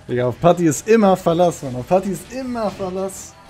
Digga, auf Patti ist immer Verlass, Mann. Auf Patti ist immer Verlass.